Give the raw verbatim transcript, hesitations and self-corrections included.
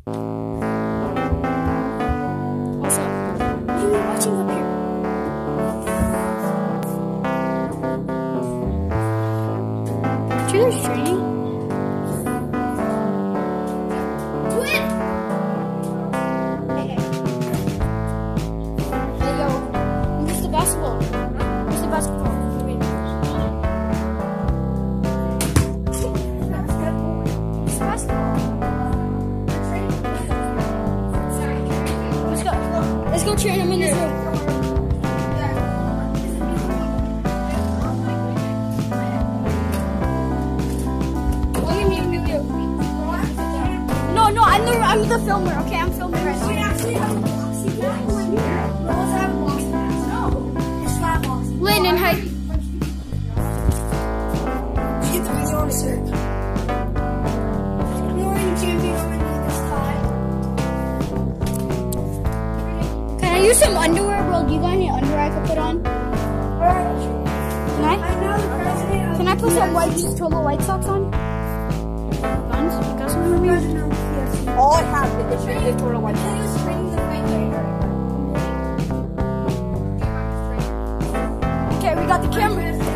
What's up? What are you watching up here? Cheerleader's training? Twin! Hey, hey, yo. Where's the basketball? Where's the basketball? Wait. Where's the basketball? Let's go. Let's go train him in this room. No, no, I'm the I'm the filmer. Okay, I'm filming right now. We actually have a boxing match. We also have a boxing match. No, it's flat boxing. Lynn and Hyde. Get the video on a sec. Good morning, champion. I'm gonna need this tie. Can I use some underwear, bro? Do you got any underwear I could put on? Alright. Can I? I'm now the president of Can I put some white Total White Sox on? Guns? You got some for me? All I have is the Total White Sox. Okay, we got the camera.